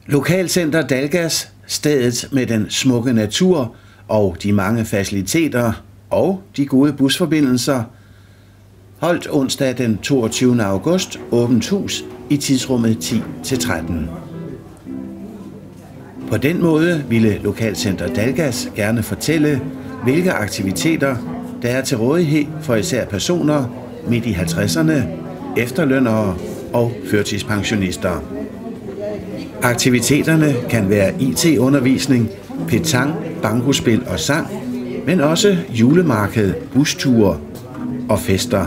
Lokalcenter Dalgas, stedet med den smukke natur og de mange faciliteter og de gode busforbindelser, holdt onsdag den 22. august åbent hus i tidsrummet 10-13. På den måde ville Lokalcenter Dalgas gerne fortælle, hvilke aktiviteter der er til rådighed for især personer midt i 50'erne, efterlønnere og førtidspensionister. Aktiviteterne kan være IT-undervisning, petang, bankospil og sang, men også julemarked, busture og fester.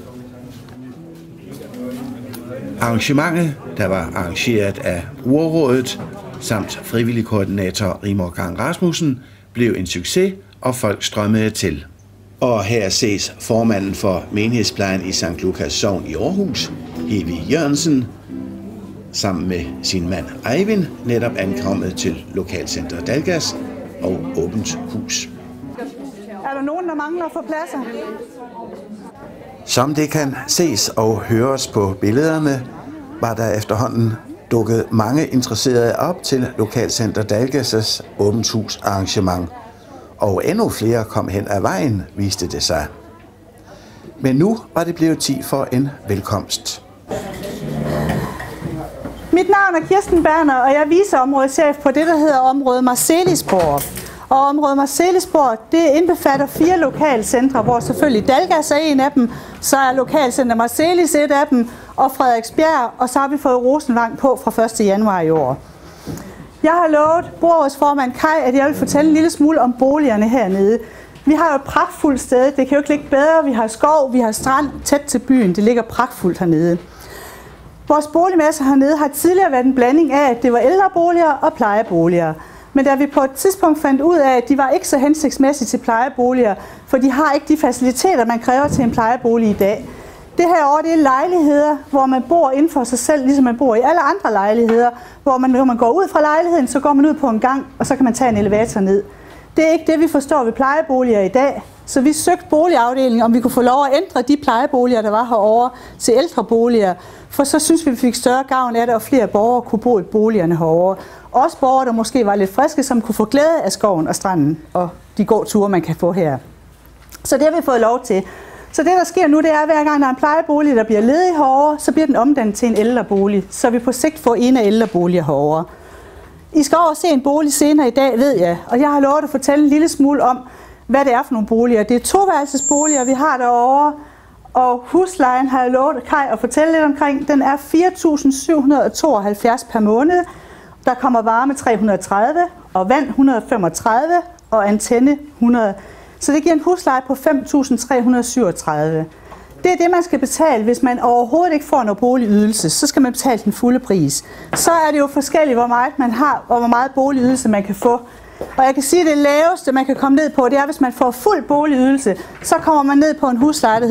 Arrangementet, der var arrangeret af Urrådet samt frivillig koordinator Rigmor Gang Rasmussen, blev en succes, og folk strømmede til. Og her ses formanden for menighedsplejen i St. Lukas Sogn i Aarhus, Hevi Jørgensen, sammen med sin mand Eivind, netop ankommet til Lokalcenter Dalgas og åbent hus. Er der nogen, der mangler at få pladser? Som det kan ses og høres på billederne, var der efterhånden dukket mange interesserede op til Lokalcenter Dalgas' åbent hus arrangement. Og endnu flere kom hen ad vejen, viste det sig. Men nu var det blevet tid for en velkomst. Mit navn er Kirsten Berner, og jeg er viceområdeschef på det, der hedder området Marselisborg. Og området Marselisborg, det indbefatter 4 lokalcentre, hvor selvfølgelig Dalgas er en af dem, så er Lokalcenter Marselis et af dem, og Frederiksbjerg, og så har vi fået Rosenvang på fra 1. januar i år. Jeg har lovet bordrådsformand Kai, at jeg vil fortælle en lille smule om boligerne hernede. Vi har jo et pragtfuldt sted, det kan jo ikke ligge bedre. Vi har skov, vi har strand tæt til byen, det ligger pragtfuldt hernede. Vores boligmasse hernede har tidligere været en blanding af, at det var ældreboliger og plejeboliger. Men da vi på et tidspunkt fandt ud af, at de var ikke så hensigtsmæssige til plejeboliger, for de har ikke de faciliteter, man kræver til en plejebolig i dag. Det her år, det er lejligheder, hvor man bor inden for sig selv, ligesom man bor i alle andre lejligheder, hvor man, når man går ud fra lejligheden, så går man ud på en gang, og så kan man tage en elevator ned. Det er ikke det, vi forstår ved plejeboliger i dag. Så vi søgte boligafdelingen, om vi kunne få lov at ændre de plejeboliger, der var herovre, til ældreboliger. For så synes vi fik større gavn af det, og flere borgere kunne bo i boligerne herovre. Også borgere, der måske var lidt friske, som kunne få glæde af skoven og stranden og de gåture, man kan få her. Så det har vi fået lov til. Så det, der sker nu, det er, at hver gang der er en plejebolig, der bliver ledig herovre, så bliver den omdannet til en ældrebolig, så vi på sigt får en af ældreboliger herovre. I skal over se en bolig senere i dag, ved jeg, og jeg har lovet at fortælle en lille smule om, hvad det er for nogle boliger. Det er toværelsesboliger, vi har derovre, og huslejen har jeg lovet Kai at fortælle lidt omkring. Den er 4.772 per måned. Der kommer varme 330, og vand 135, og antenne 100. Så det giver en husleje på 5.337. Det er det, man skal betale, hvis man overhovedet ikke får noget boligydelse. Så skal man betale den fulde pris. Så er det jo forskelligt, hvor meget man har, og hvor meget boligydelse man kan få. Og jeg kan sige, at det laveste, man kan komme ned på, det er, hvis man får fuld boligydelse, så kommer man ned på en husleje, der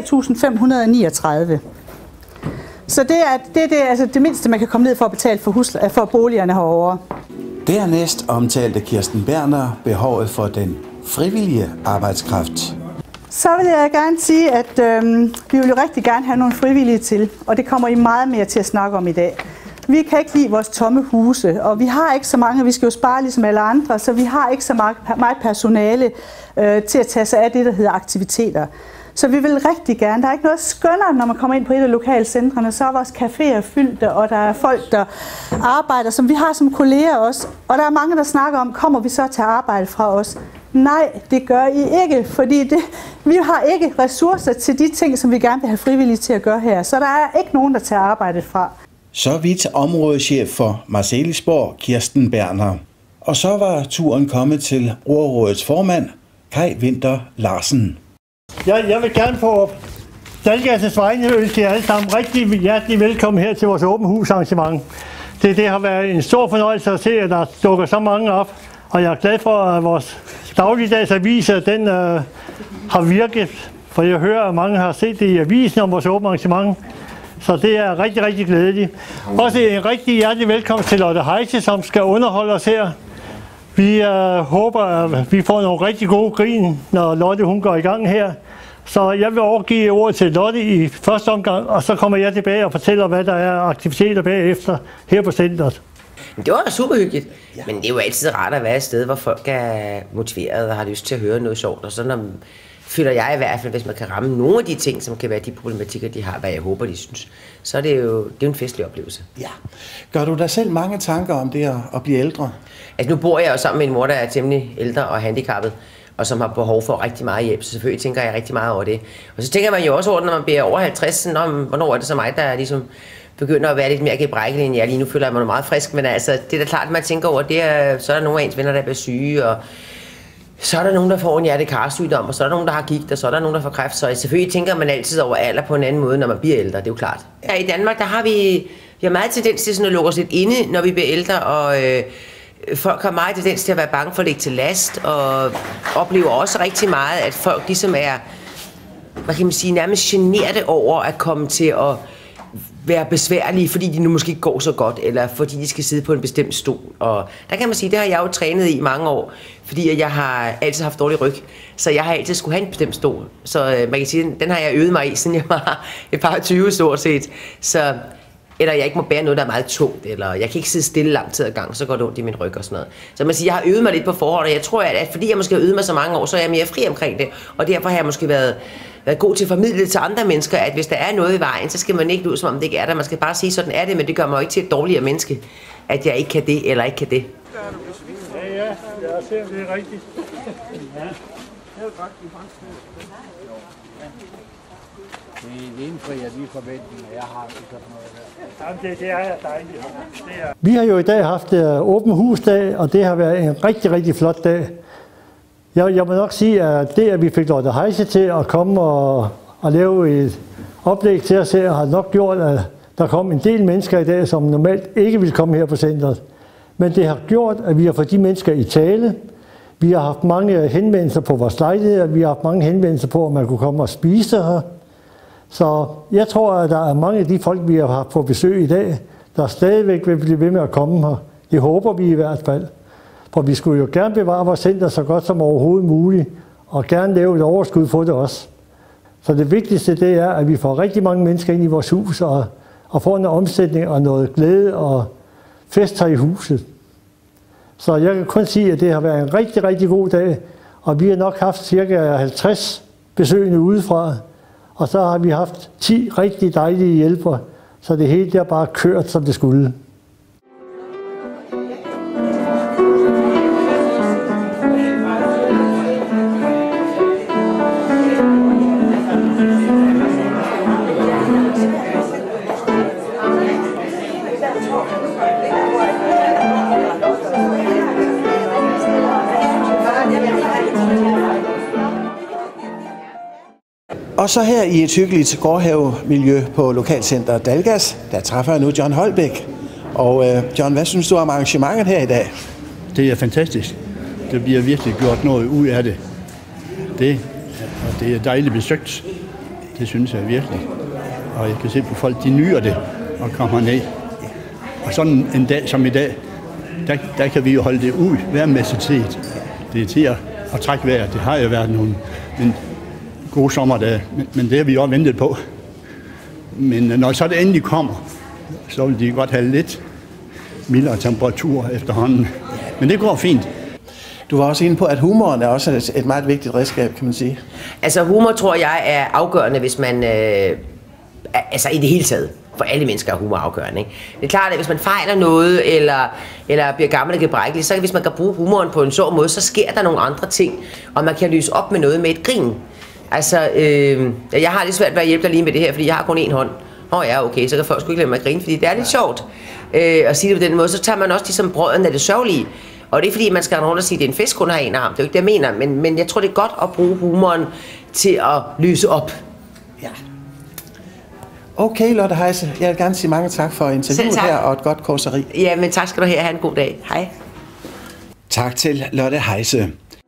hedder 3.539. Så det er altså det mindste, man kan komme ned for at betale for boligerne herovre. Dernæst omtalte Kirsten Berner behovet for den frivillige arbejdskraft. Så vil jeg gerne sige, at vi vil jo rigtig gerne have nogle frivillige til, og det kommer I meget mere til at snakke om i dag. Vi kan ikke lide vores tomme huse, og vi har ikke så mange, vi skal jo spare ligesom alle andre, så vi har ikke så meget personale til at tage sig af det, der hedder aktiviteter. Så vi vil rigtig gerne. Der er ikke noget skønnere, når man kommer ind på et af lokalcentrene, så er vores caféer fyldte, og der er folk, der arbejder, som vi har som kolleger også. Og der er mange, der snakker om, kommer vi så til at arbejde fra os? Nej, det gør I ikke, fordi vi har ikke ressourcer til de ting, som vi gerne vil have frivillige til at gøre her. Så der er ikke nogen, der tager arbejdet fra. Så vidt områdeschef for Marselisborg, Kirsten Berner. Og så var turen kommet til Urrådets formand, Kai Winther Larsen. Jeg vil gerne på Dalgas' vegne ønske jer alle sammen rigtig hjertelig velkommen her til vores åben hus arrangement. Det har været en stor fornøjelse at se, at der dukker så mange op, og jeg er glad for, at vores dagligdags aviser, den har virket, for jeg hører, at mange har set det i avisen om vores åbne arrangement. Så det er rigtig, rigtig glædeligt. Også en rigtig hjertelig velkomst til Lotte Heise, som skal underholde os her. Vi håber, at vi får nogle rigtig gode grin, når Lotte hun går i gang her. Så jeg vil overgive ordet til Lotte i første omgang, og så kommer jeg tilbage og fortæller, hvad der er aktiviteter bagefter her på centret. Men det var super hyggeligt. Ja. Men det er jo altid rart at være et sted, hvor folk er motiveret og har lyst til at høre noget sjovt. Og så føler jeg i hvert fald, hvis man kan ramme nogle af de ting, som kan være de problematikker, de har, hvad jeg håber, de synes, så er det jo en festlig oplevelse. Ja. Gør du dig selv mange tanker om det at blive ældre? Altså nu bor jeg jo sammen med en mor, der er temmelig ældre og handicappet, og som har behov for rigtig meget hjælp, så selvfølgelig tænker jeg rigtig meget over det. Og så tænker man jo også over, når man bliver over 50, sådan, hvornår er det så mig, der ligesom begynder at være lidt mere gebrækkelig end jeg. Lige nu føler jeg mig meget frisk, men altså, det er da klart, at man tænker over, det er, så er der nogle af ens venner, der bliver syge, og så er der nogen, der får en hjerte-karsygdom, og så er der nogen, der har gigt, og så er der nogen, der får kræft. Så selvfølgelig tænker man altid over alder på en anden måde, når man bliver ældre, det er jo klart. Her i Danmark, der har vi har meget tendens til sådan at lukke os lidt inde, når vi bliver ældre, og folk har meget tendens til at være bange for at lægge til last, og oplever også rigtig meget, at folk ligesom er, hvad kan man sige, nærmest generte over at komme til at være besværlige, fordi de nu måske ikke går så godt, eller fordi de skal sidde på en bestemt stol. Og der kan man sige, det har jeg jo trænet i mange år, fordi jeg har altid haft dårlig ryg, så jeg har altid skulle have en bestemt stol. Så man kan sige, den har jeg øvet mig i, siden jeg var et par 20 stort set. Så, eller jeg ikke må bære noget, der er meget tungt, eller jeg kan ikke sidde stille lang tid ad gang, så går det ondt i min ryg og sådan noget. Så man siger, jeg har øvet mig lidt på forhånd, og jeg tror, at fordi jeg måske har øvet mig så mange år, så er jeg mere fri omkring det, og derfor har jeg måske været god til at formidle til andre mennesker, at hvis der er noget i vejen, så skal man ikke lyde, som om det ikke er der. Man skal bare sige, sådan er det, men det gør mig jo ikke til et dårligere menneske, at jeg ikke kan det, eller ikke kan det. Ja, jeg ser, det er rigtigt. Ja. Det indfrier de forventninger, jeg har til sådan noget der. Det er dejligt. Vi har jo i dag haft åben husdag, og det har været en rigtig, rigtig flot dag. Jeg må nok sige, at det, at vi fik Lotte Heise til at komme og lave et oplæg til os her, har nok gjort, at der kom en del mennesker i dag, som normalt ikke ville komme her på centret. Men det har gjort, at vi har fået de mennesker i tale. Vi har haft mange henvendelser på vores lejligheder. Vi har haft mange henvendelser på, at man kunne komme og spise her. Så jeg tror, at der er mange af de folk, vi har haft på besøg i dag, der stadigvæk vil blive ved med at komme her. Det håber vi i hvert fald. For vi skulle jo gerne bevare vores center så godt som overhovedet muligt, og gerne lave et overskud for det også. Så det vigtigste det er, at vi får rigtig mange mennesker ind i vores hus, og får en omsætning og noget glæde og fest her i huset. Så jeg kan kun sige, at det har været en rigtig, rigtig god dag, og vi har nok haft ca. 50 besøgende udefra, og så har vi haft 10 rigtig dejlige hjælpere, så det hele der bare kørt, som det skulle. Og så her i et hyggeligt gårdhavemiljø på Lokalcenter Dalgas, der træffer jeg nu John Holbæk. Og John, hvad synes du om arrangementet her i dag? Det er fantastisk. Der bliver virkelig gjort noget ud af det. Det er dejligt besøgt. Det synes jeg virkelig. Og jeg kan se på folk, de nyder det og kommer ned. Og sådan en dag som i dag, der kan vi jo holde det ud hver messetid. Det er til at trække vejret. Det har jo været en god sommerdage, men det har vi også ventet på. Men når så det endelig kommer, så vil de godt have lidt mildere temperatur efterhånden. Men det går fint. Du var også inde på, at humoren er også et meget vigtigt redskab, kan man sige. Altså humor tror jeg er afgørende, hvis man, altså i det hele taget, for alle mennesker er humor afgørende. Ikke? Det er klart, at hvis man fejler noget, eller bliver gammel og gebrækkelig, så hvis man kan bruge humoren på en sjov måde, så sker der nogle andre ting, og man kan løse op med noget med et grin. Altså, jeg har lidt svært ved at hjælpe dig lige med det her, fordi jeg har kun én hånd. Ja, okay, så kan folk sgu ikke lade mig grine, fordi det er lidt sjovt at sige det på den måde. Så tager man også ligesom brøden af det sørgelige. Og det er ikke fordi, man skal have nogen, der siger, at det er en fisk, kun har en arm. Det er jo ikke det, jeg mener. Men jeg tror, det er godt at bruge humoren til at løse op. Ja. Okay, Lotte Heise. Jeg vil gerne sige mange tak for interviewet her, og et godt korseri. Ja, men tak skal du have. Ha' en god dag. Hej. Tak til Lotte Heise.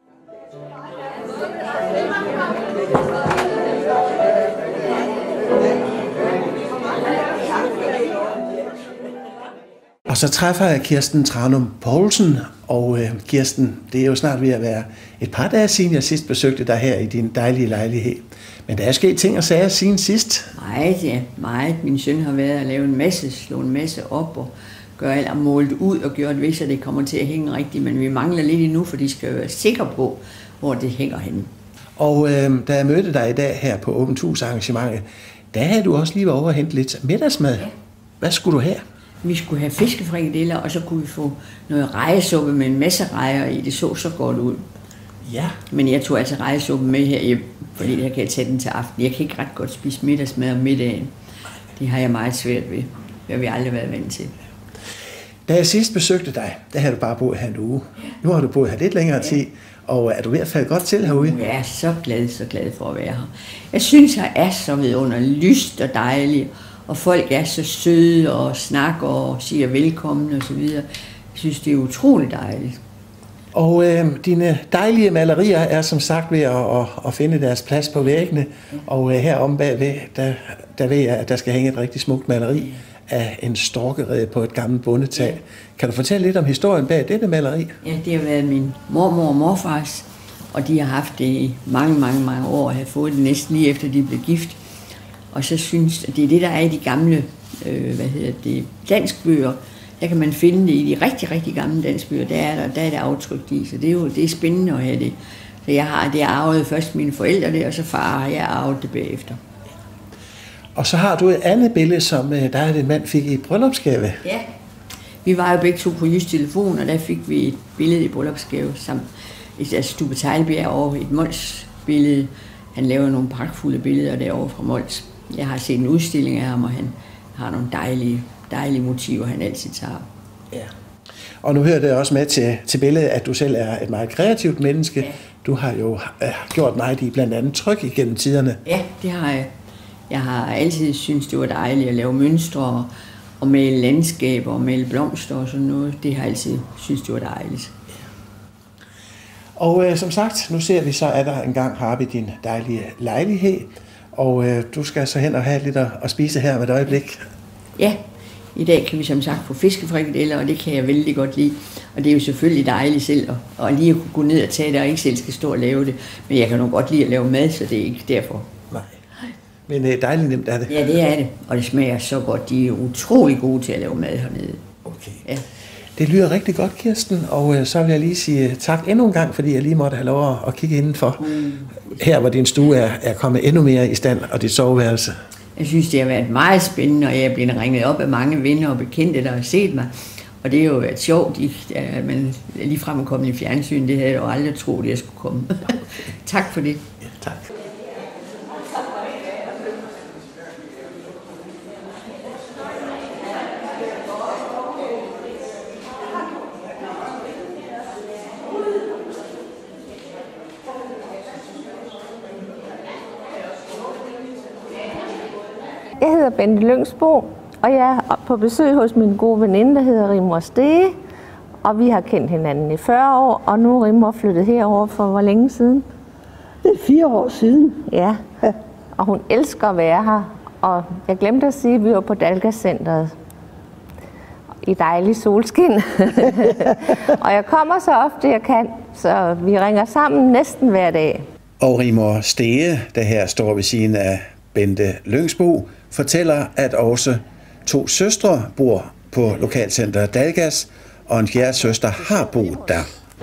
Og så træffer jeg Kirsten Tranum Poulsen, og Kirsten, det er jo snart ved at være et par dage siden, jeg sidst besøgte dig her i din dejlige lejlighed. Men der er sket ting og sager siden sidst. Meget, ja. Meget. Min søn har været at lave slå en masse op og eller målt ud og gjort ved, så det kommer til at hænge rigtigt, men vi mangler lidt endnu, for de skal være sikre på, hvor det hænger henne. Og da jeg mødte dig i dag her på Åbent Hus arrangementet, der havde du også lige været over og hente lidt middagsmad. Ja. Hvad skulle du have? Vi skulle have fiskefrikadeller, og så kunne vi få noget rejesuppe med en masse rejer i. Det så godt ud. Ja. Men jeg tog altså rejesuppe med her, fordi det her kan jeg tage den til aften. Jeg kan ikke ret godt spise middagsmad om middagen. Det har jeg meget svært ved. Det har vi aldrig været vant til. Da jeg sidst besøgte dig, der havde du bare boet her en uge. Nu har du boet her lidt længere tid, og er du ved at falde godt til herude? Jeg er så glad for at være her. Jeg synes, jeg er så vidunderligt lyst og dejlig, og folk er så søde og snakker og siger velkommen og så videre. Jeg synes, det er utroligt dejligt. Og dine dejlige malerier er som sagt ved at finde deres plads på væggene, og herom bagved, der ved jeg, at der skal hænge et rigtig smukt maleri af en storkerede på et gammelt bondetag. Kan du fortælle lidt om historien bag dette maleri? Ja, det har været min mormor og morfars, og de har haft det i mange år, og har fået det næsten lige efter de blev gift. Og så synes at det er det, der er i de gamle danskbøger. Der kan man finde det i de rigtig gamle danskbøger. Der er det aftrykt i, så det er spændende at have det. Så jeg arvede først mine forældre det, og så far har jeg arvet det bagefter. Og så har du et andet billede, som der er en mand fik i bryllupsgave. Ja, vi var jo begge to på Jysk Telefon, og der fik vi et billede i bryllupsgave, samt et Stube Teglbjerg over et Mols-billede. Han laver nogle pragtfulde billeder derovre fra Mols. Jeg har set en udstilling af ham, og han har nogle dejlige motiver, han altid tager. Ja. Og nu hører det også med til billedet, at du selv er et meget kreativt menneske. Ja. Du har jo gjort meget i blandt andet tryk igennem tiderne. Ja, det har jeg. Jeg har altid syntes, det var dejligt at lave mønstre og male landskaber og male blomster og sådan noget. Det har jeg altid syntes, det var dejligt. Og som sagt, nu ser vi så, at der engang har vi din dejlige lejlighed. Og du skal så hen og have lidt at spise her med et øjeblik. Ja, i dag kan vi som sagt få fiskefrikadeller, og det kan jeg vældig godt lide. Og det er jo selvfølgelig dejligt selv at lige at kunne gå ned og tage det, og ikke selv skal stå og lave det. Men jeg kan nok godt lide at lave mad, så det er ikke derfor. Nej. Men dejligt nemt er det. Ja, det er det. Og det smager så godt. De er utrolig gode til at lave mad hernede. Okay. Ja. Det lyder rigtig godt, Kirsten, og så vil jeg lige sige tak endnu en gang, fordi jeg lige måtte have lov at kigge indenfor. Her, hvor din stue er kommet endnu mere i stand, og dit soveværelse. Jeg synes, det har været meget spændende, og jeg er blevet ringet op af mange venner og bekendte, der har set mig. Og det er jo været sjovt, at man ligefrem er kommet i fjernsyn. Det havde jeg jo aldrig troet, at jeg skulle komme. Tak for det. Ja, tak. Jeg hedder Bente Lyngsbo, og jeg er på besøg hos min gode veninde, der hedder Rigmor Stege. Og vi har kendt hinanden i 40 år, og nu er Rigmor flyttet herover for hvor længe siden? Det er 4 år siden. Ja, og hun elsker at være her. Og jeg glemte at sige, at vi var på Dalgascenteret i dejlig solskin. Og jeg kommer så ofte jeg kan, så vi ringer sammen næsten hver dag. Og Rigmor Stege, der her står ved siden af Bente Lyngsbo, fortæller, at også 2 søstre bor på lokalcenteret Dalgas, og en fjerde søster har boet der.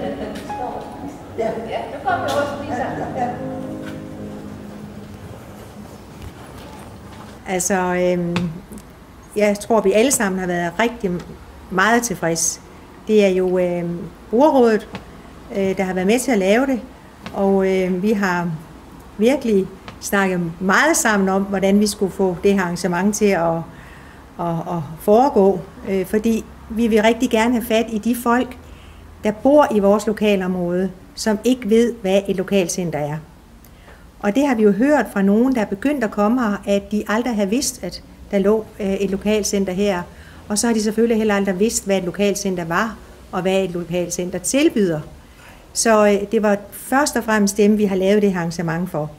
Altså, jeg tror, vi alle sammen har været rigtig meget tilfredse. Det er jo brugerrådet, der har været med til at lave det, og vi har virkelig snakket meget sammen om, hvordan vi skulle få det her arrangement til at foregå, fordi vi vil rigtig gerne have fat i de folk, der bor i vores lokalområde, som ikke ved, hvad et lokalcenter er. Og det har vi jo hørt fra nogen, der er begyndt at komme her, at de aldrig har vidst, at der lå et lokalcenter her. Og så har de selvfølgelig heller aldrig vidst, hvad et lokalcenter var, og hvad et lokalcenter tilbyder. Så det var først og fremmest dem, vi har lavet det arrangement for.